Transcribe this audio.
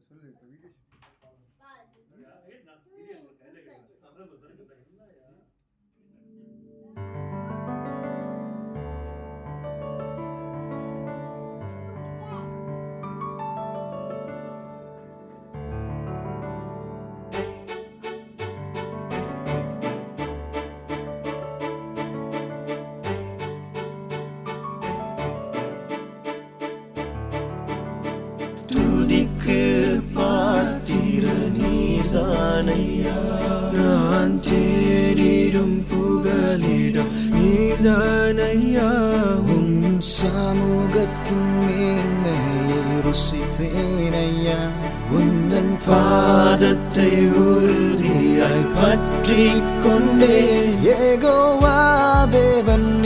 நான் தேடிடும் புகலிடம் நீர்தானையா உன் சமூகத்தின் மேன்மையை ருசித்தேனையா உந்தன் பாதத்தை உறுதியாய் பற்றிக் கொண்டே யெகோவா தேவன்